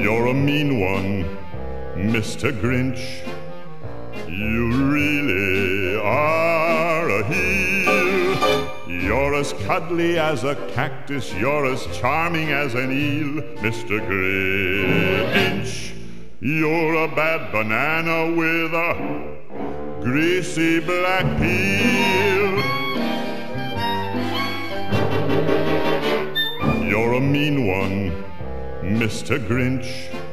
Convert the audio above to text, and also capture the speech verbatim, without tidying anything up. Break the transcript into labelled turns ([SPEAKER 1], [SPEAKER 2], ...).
[SPEAKER 1] You're a mean one, Mister Grinch. You really are a heel. You're as cuddly as a cactus, you're as charming as an eel, Mister Grinch. You're a bad banana with a greasy black peel. You're a mean one, Mister Grinch.